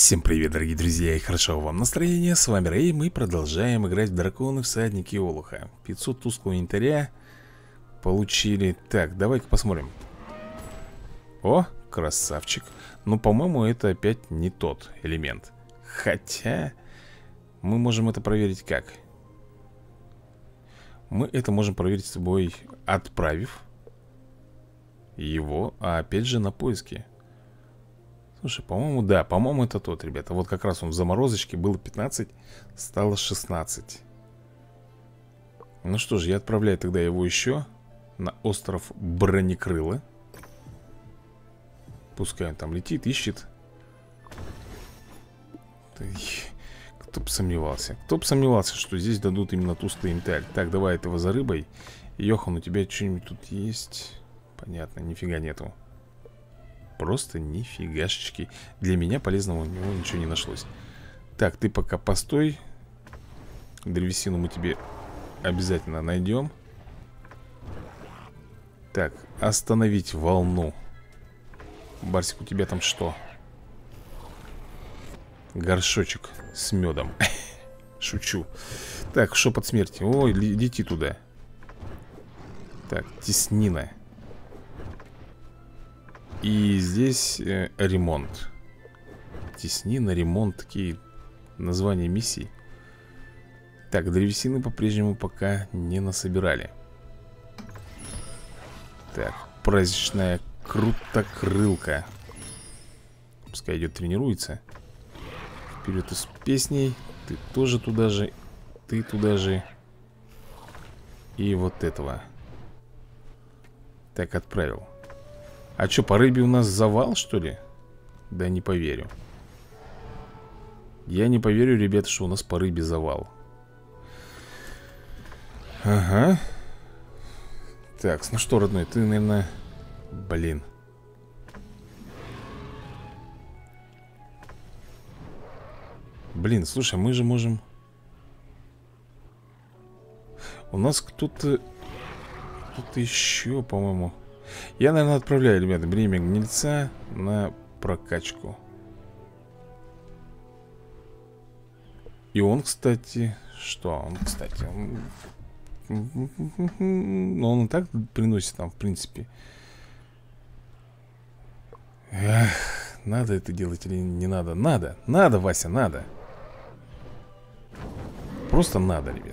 Всем привет, дорогие друзья, и хорошо вам настроение. С вами Рэй, мы продолжаем играть в Драконы Всадники Олуха. 500 тусклого янтаря получили. Так, давай-ка посмотрим. О, красавчик. Ну, по-моему, это опять не тот элемент. Хотя, мы можем это проверить как? Мы это можем проверить с тобой, отправив его, опять же, на поиски. Слушай, по-моему, да, по-моему, это тот, ребята. Вот как раз он в заморозочке, было 15, стало 16. Ну что же, я отправляю тогда его еще на остров Бронекрыло. Пускай он там летит, ищет. Кто бы сомневался. Кто бы сомневался, что здесь дадут именно тусклый янтарь. Так, давай этого за рыбой. Йохан, у тебя что-нибудь тут есть? Понятно, нифига нету. Просто нифигашечки. Для меня полезного у него ничего не нашлось. Так, ты пока постой. Древесину мы тебе обязательно найдем. Так, остановить волну. Барсик, у тебя там что? Горшочек с медом. Шучу. Так, шепот смерти. Ой, лети туда. Так, теснина. И здесь ремонт. Теснина, ремонт. Такие названия миссий. Так, древесины по-прежнему пока не насобирали. Так, праздничная крутокрылка. Пускай идет, тренируется. Вперед с песней. Ты тоже туда же. Ты туда же. И вот этого. Так, отправил. А что, по рыбе у нас завал, что ли? Да не поверю. Я не поверю, ребята, что у нас по рыбе завал. Ага. Так, ну что, родной, ты, наверное... Блин. Блин, слушай, мы же можем... У нас кто-то... Кто-то еще, по-моему... Я, наверное, отправляю, ребята, бремя гнильца на прокачку. И он, кстати... Что он, кстати? Он и так приносит нам, в принципе. Эх, надо это делать или не надо? Надо, надо, Вася, надо. Просто надо, ребят.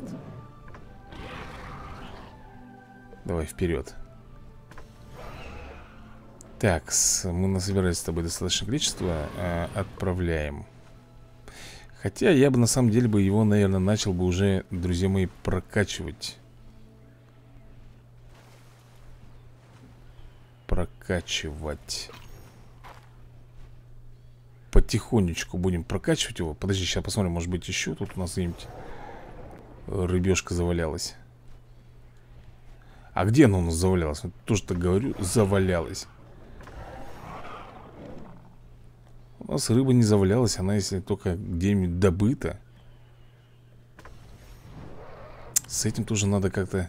Давай вперед. Так, мы насобирали с тобой достаточное количество. Отправляем. Хотя я бы на самом деле бы его, наверное, начал бы уже, друзья мои, прокачивать. Прокачивать. Потихонечку будем прокачивать его. Подожди, сейчас посмотрим, может быть еще тут у нас где-нибудь рыбешка завалялась. А где она у нас завалялась? Вот тоже так говорю, завалялась. У нас рыба не завалялась, она если только где-нибудь добыта. С этим тоже надо как-то...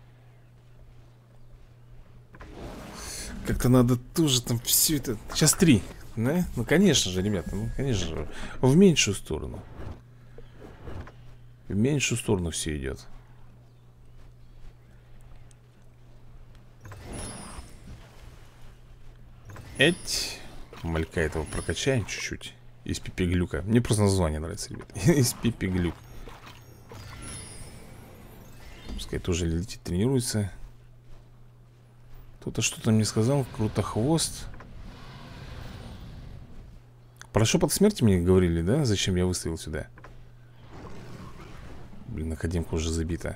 Как-то надо тоже там все это... Сейчас 3, да? Ну, конечно же, ребята, ну, конечно же. В меньшую сторону. В меньшую сторону все идет. Эть... Малька этого прокачаем чуть-чуть. Из пипиглюка. Мне просто название нравится, ребят. Из пипиглюк. Пускай тоже летит, тренируется. Кто-то что-то мне сказал. Крутохвост. Про шепот смерти мне говорили, да? Зачем я выставил сюда? Блин, академка уже забита.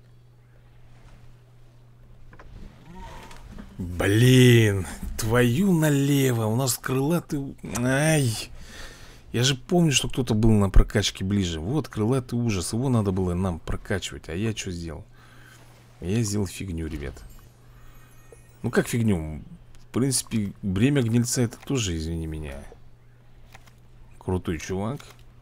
Блин, твою налево. У нас крылатый... Ай. Я же помню, что кто-то был на прокачке ближе. Вот крылатый ужас. Его надо было нам прокачивать. А я что сделал? Я сделал фигню, ребят. Ну как фигню? В принципе, бремя гнильца это тоже, извини меня. Крутой чувак.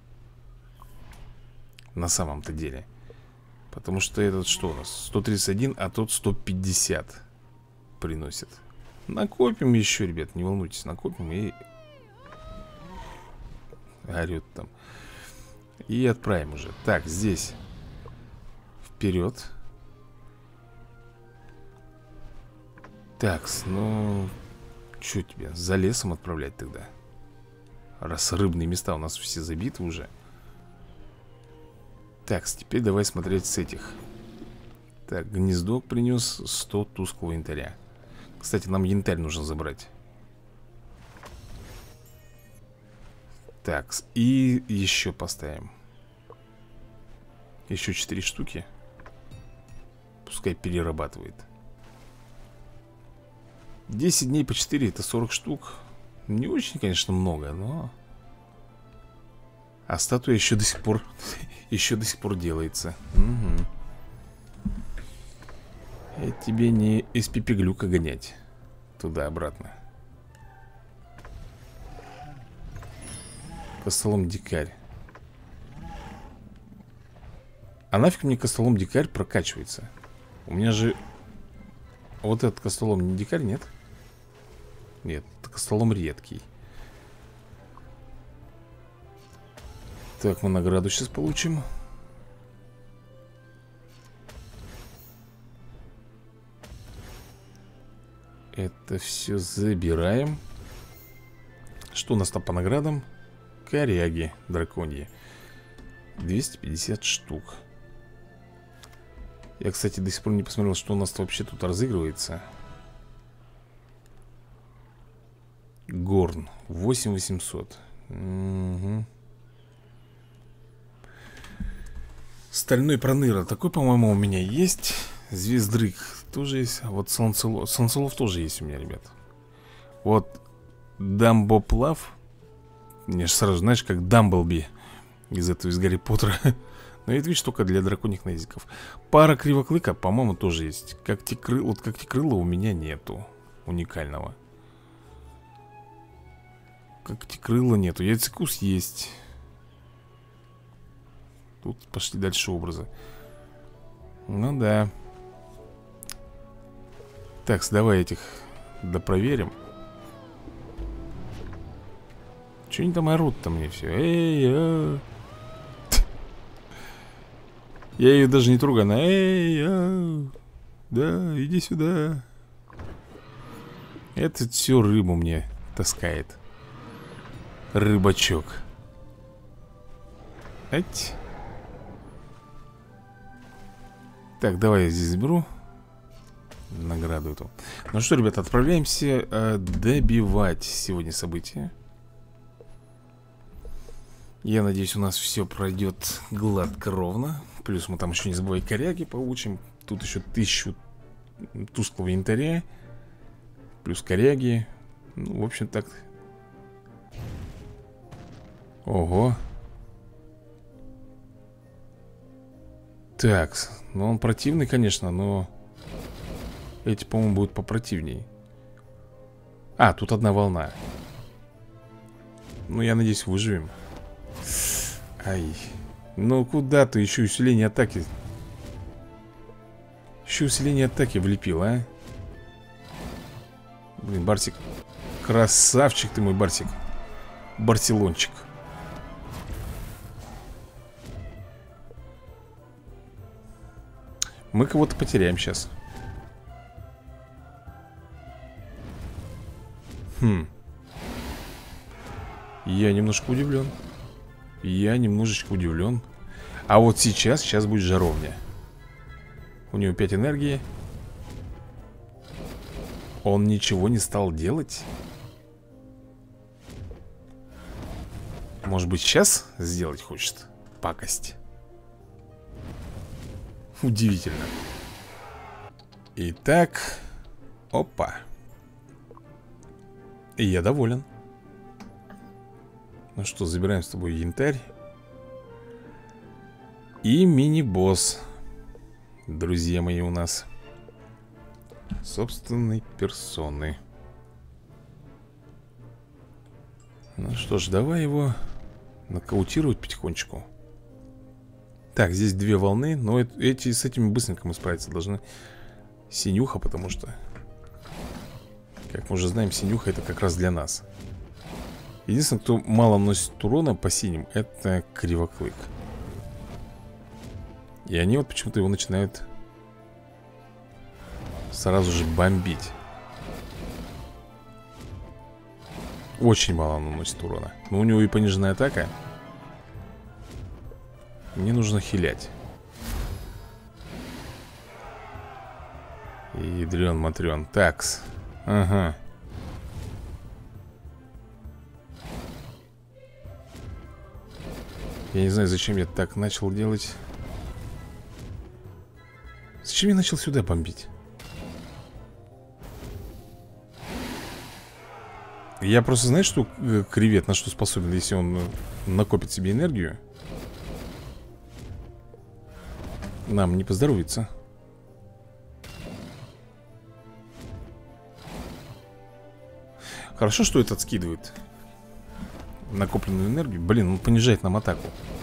На самом-то деле. Потому что этот что у нас? 131, а тот 150 приносит. Накопим еще, ребят, не волнуйтесь, накопим и орет там. И отправим уже. Так, здесь вперед. Так, ну что тебе, за лесом отправлять тогда? Раз рыбные места у нас все забиты уже. Так, теперь давай смотреть с этих. Так, гнездок принес 100 тусклого янтаря. Кстати, нам янтарь нужно забрать. Так, и еще поставим. Еще 4 штуки. Пускай перерабатывает. 10 дней по 4, это 40 штук. Не очень, конечно, много, но... А статуя еще до сих пор еще до сих пор делается. Угу. Это тебе не из пипиглюка гонять туда-обратно. Костолом дикарь. А нафиг мне костолом дикарь прокачивается? У меня же... Вот этот костолом не дикарь, нет? Нет, это костолом редкий. Так, мы награду сейчас получим. Это все забираем. Что у нас там по наградам? Коряги драконьи. 250 штук. Я, кстати, до сих пор не посмотрел, что у нас вообще тут разыгрывается. Горн 8800. Угу. Стальной проныра. Такой, по-моему, у меня есть. Звездрык тоже есть. А вот солнцелов тоже есть у меня, ребят. Вот Дамбоплав. Мне же сразу, знаешь, как Дамблби из этого, из Гарри Поттера. Но это, видишь, только для драконьих наездников. Пара кривоклыка, по-моему, тоже есть. Вот когтекрыла у меня нету уникального. Когтекрыла нету. Яйцекус есть. Тут пошли дальше образы. Ну да. Так, давай этих допроверим. Че они там орут-то мне все? Эй, Я ее даже не трогаю. Она, да, иди сюда. Это все рыбу мне таскает. Рыбачок. Ать. Так, давай я здесь заберу награду эту. Ну что, ребята, отправляемся добивать сегодня события. Я надеюсь, у нас все пройдет гладко, ровно. Плюс мы там еще, не забывай, коряги получим. Тут еще 1000 тусклого янтаря. Плюс коряги. Ну, в общем, так. Ого. Так, ну он противный, конечно, но эти, по-моему, будут попротивней. А, тут одна волна. Ну, я надеюсь, выживем. Ай. Ну, куда ты еще усиление атаки? Еще усиление атаки влепил, а? Блин, Барсик. Красавчик ты мой, Барсик. Барселончик. Мы кого-то потеряем сейчас. Я немножко удивлен. Я немножечко удивлен. А вот сейчас будет жаровня. У него 5 энергии. Он ничего не стал делать. Может быть, сейчас сделать хочет пакость. Удивительно. Итак. Опа. И я доволен. Ну что, забираем с тобой янтарь. И мини-босс. Друзья мои, у нас собственной персоны. Ну что ж, давай его нокаутировать потихонечку. Так, здесь 2 волны. Но эти с этими быстренько мы справиться должны. Синюха, потому что, как мы уже знаем, синюха это как раз для нас. Единственное, кто мало наносит урона по синим, это Кривоклык. И они вот почему-то его начинают сразу же бомбить. Очень мало наносит урона. Но у него и пониженная атака. Мне нужно хилять. Ядрен матрен. Такс. Ага. Я не знаю, зачем я так начал делать. Зачем я начал сюда бомбить? Я просто знаю, что кревет на что способен, если он накопит себе энергию. Нам не поздоровится. Хорошо, что этот скидывает накопленную энергию. Блин, он понижает нам атаку.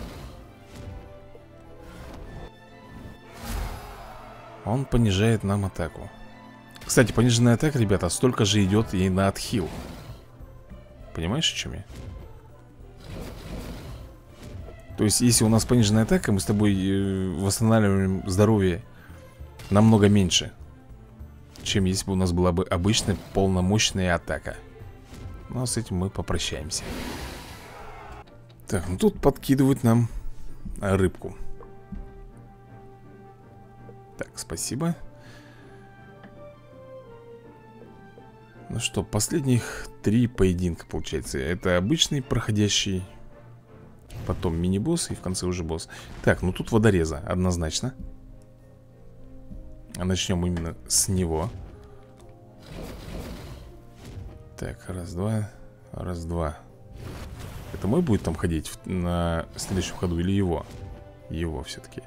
Он понижает нам атаку. Кстати, пониженная атака, ребята, столько же идет и на отхил. Понимаешь, о чем я? То есть, если у нас пониженная атака, мы с тобой восстанавливаем здоровье намного меньше, чем если бы у нас была бы обычная полномощная атака. Но с этим мы попрощаемся. Так, ну тут подкидывают нам рыбку. Так, спасибо. Ну что, последних 3 поединка получается. Это обычный проходящий, потом мини-босс и в конце уже босс. Так, ну тут водореза, однозначно. Начнем именно с него. Так, раз-два. Раз-два. Это мой будет там ходить на следующем ходу или его? Его все-таки.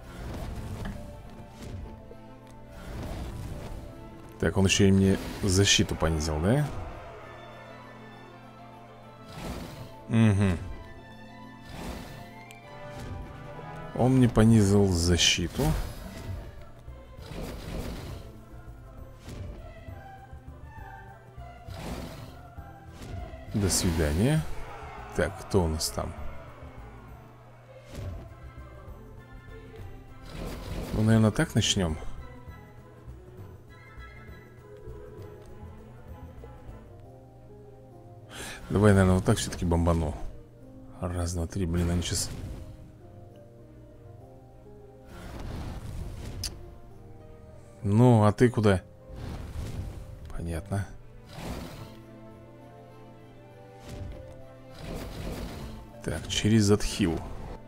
Так, он еще и мне защиту понизил, да? Угу. Он мне понизил защиту. До свидания. Так, кто у нас там? Ну, наверное, так начнем. Давай, наверное, вот так все-таки бомбану. Раз, два, три, блин, они сейчас... Ну, а ты куда? Понятно. Так, через отхил.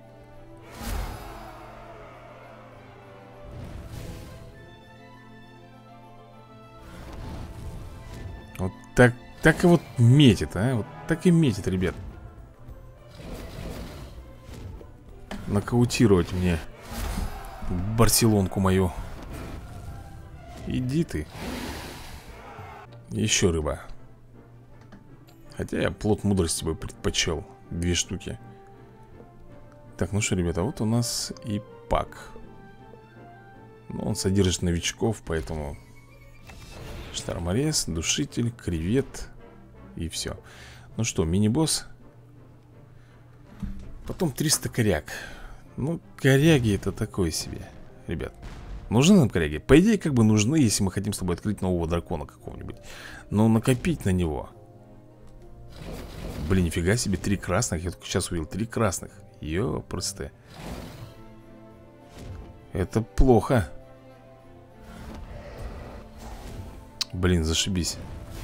Вот так и вот метит, а? Вот так и метит, ребят. Нокаутировать мне Барселонку мою. Иди ты. Еще рыба. Хотя я плод мудрости бы предпочел. 2 штуки. Так, ну что, ребята, вот у нас и пак. Ну, он содержит новичков, поэтому шторморез, душитель, кревет. И все. Ну что, мини-босс. Потом 300 коряк. Ну, коряги это такое себе, ребят. Нужны нам коряги? По идее, как бы нужны, если мы хотим с тобой открыть нового дракона какого-нибудь. Но накопить на него... Блин, нифига себе, 3 красных. Я только сейчас увидел 3 красных. Ёпрсты. Это плохо. Блин, зашибись.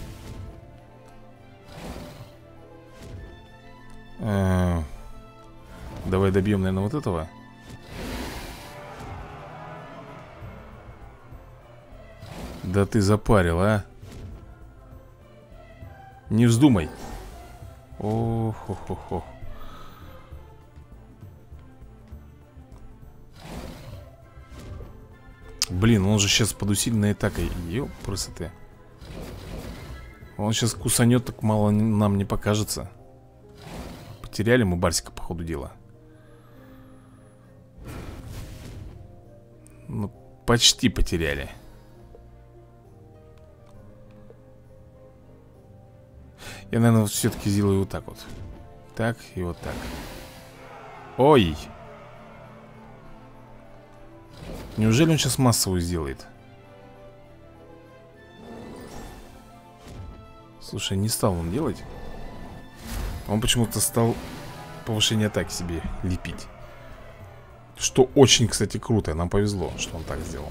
Давай добьем, наверное, вот этого. Да ты запарил, а? Не вздумай. О-хо-хо-хо. Блин, он же сейчас под усиленной атакой. Ёпрсты. Он сейчас кусанет, так мало нам не покажется. Потеряли мы Барсика по ходу дела. Ну, почти потеряли. Я, наверное, все-таки сделаю вот так вот. так и вот так. Ой! Неужели он сейчас массовую сделает? Слушай, не стал он делать. Он почему-то стал повышение атаки себе лепить. Что очень, кстати, круто. Нам повезло, что он так сделал.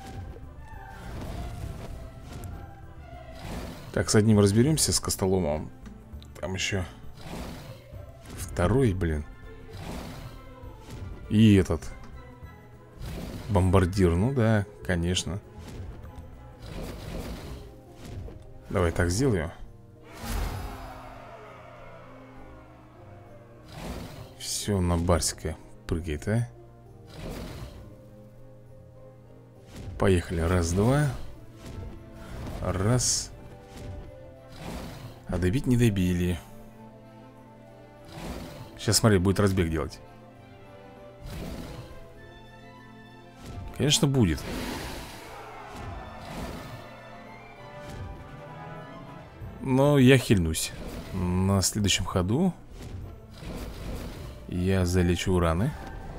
Так, с одним разберемся, с Костоломом. Там еще второй, блин. И этот бомбардир, ну да, конечно. Давай так сделаю. Все, на Барсика прыгает, а? Поехали, раз, два. Раз. А добить не добили. Сейчас, смотри, будет разбег делать. Конечно, будет. Но я хильнусь. На следующем ходу я залечу раны.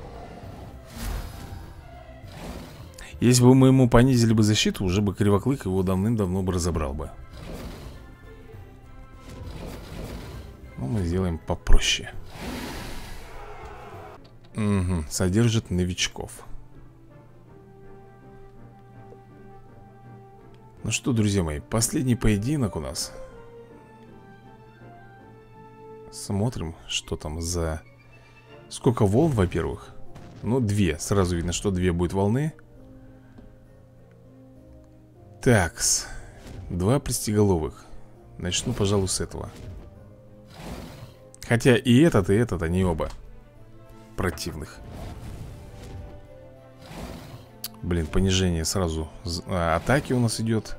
Если бы мы ему понизили бы защиту, уже бы Кривоклык его давным-давно бы разобрал бы. Но мы сделаем попроще. Угу, содержит новичков. Ну что, друзья мои, последний поединок у нас. Смотрим, что там за... Сколько волн, во-первых. Ну, 2, сразу видно, что 2 будет волны. Такс, 2 пристеголовых. Начну, пожалуй, с этого. Хотя и этот, они оба противных. Блин, понижение сразу атаки у нас идет.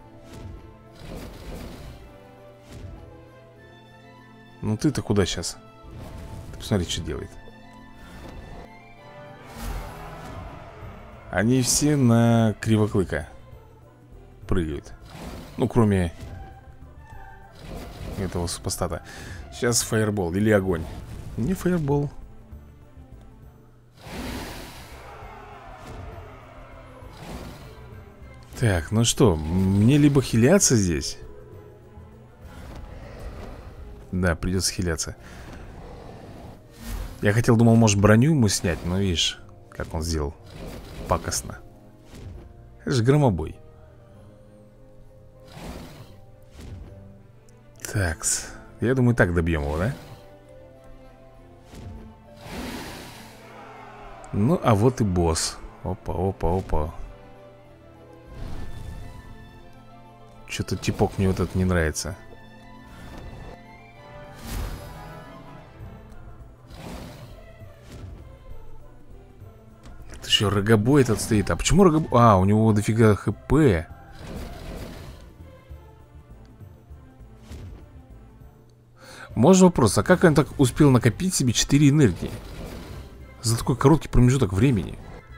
Ну ты-то куда сейчас? Ты посмотри, что делает. Они все на Кривоклыка прыгают. Ну, кроме этого супостата. Сейчас фаербол или огонь. Не фаербол. Так, ну что, мне либо хиляться здесь. Да, придется хиляться. Я хотел, думал, может броню ему снять. Но видишь, как он сделал. Пакостно. Это же громобой. Такс. Я думаю, так добьем его, да? Ну, а вот и босс. Опа, опа, опа. Что-то типок мне вот этот не нравится. Это еще рогобой этот стоит. А почему рогобой? А, у него дофига хп. Можно вопрос, а как он так успел накопить себе 4 энергии? За такой короткий промежуток времени.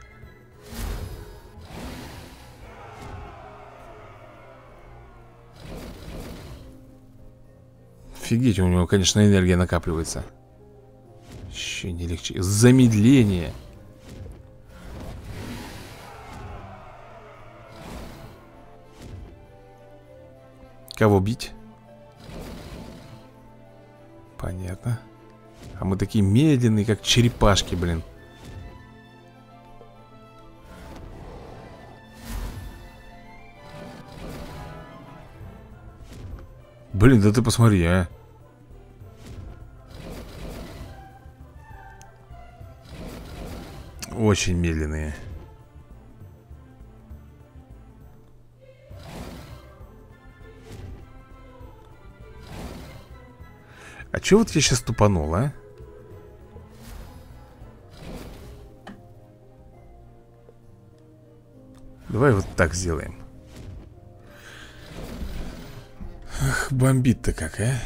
Офигеть, у него, конечно, энергия накапливается. Еще не легче. Замедление. Кого бить? Понятно. А мы такие медленные, как черепашки, блин. Блин, да ты посмотри, а. Очень медленные. А чё вот я сейчас тупанул, а? Давай вот так сделаем. Ах, бомбит-то как, а?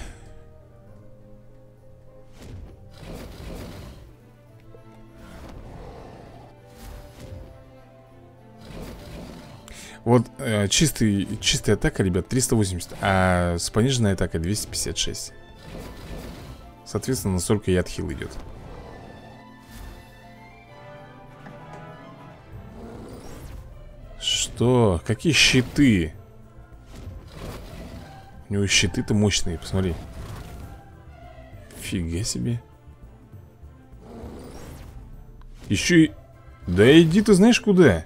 Вот чистая атака, ребят, 380. А с пониженной атакой 256. Соответственно, настолько и отхил идет. Что? Какие щиты? У него щиты-то мощные, посмотри. Фига себе. Еще и... Да иди ты знаешь куда.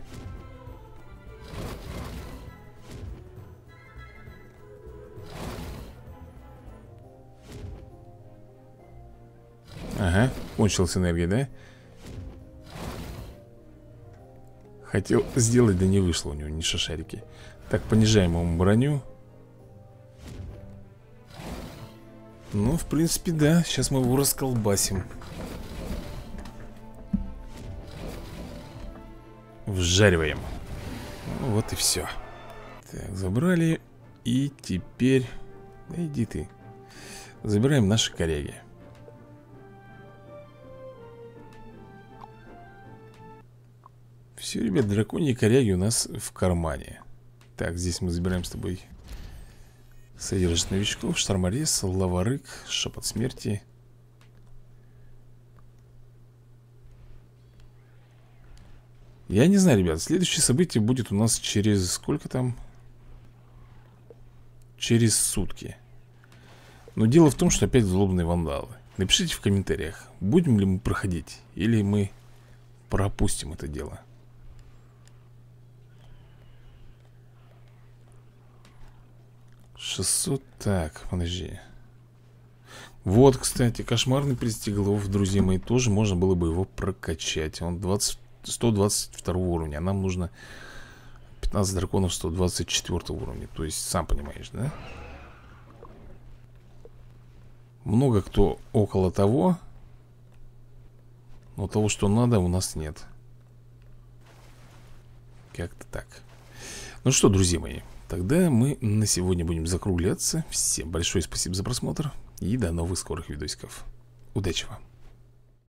Ага, кончилась энергия, да? Хотел сделать, да не вышло у него, ни шашарики. Так, понижаем ему броню. Ну, в принципе, да. Сейчас мы его расколбасим. Вжариваем. Ну, вот и все. Так, забрали. И теперь... Да иди ты. Забираем наши коряги. Все, ребят, драконьи коряги у нас в кармане. Так, здесь мы забираем с тобой содержит новичков, шторморез, лаварык, шепот смерти. Я не знаю, ребят, следующее событие будет у нас через сколько там? Через сутки. Но дело в том, что опять злобные вандалы. Напишите в комментариях, будем ли мы проходить, или мы пропустим это дело. $600, так, подожди. Вот, кстати, кошмарный пристеглов, друзья мои, тоже можно было бы его прокачать. Он 122 уровня, а нам нужно 15 драконов 124 уровня. То есть, сам понимаешь, да? Много кто около того, но того, что надо, у нас нет. Как-то так. Ну что, друзья мои, тогда мы на сегодня будем закругляться. Всем большое спасибо за просмотр и до новых скорых видосиков. Удачи вам!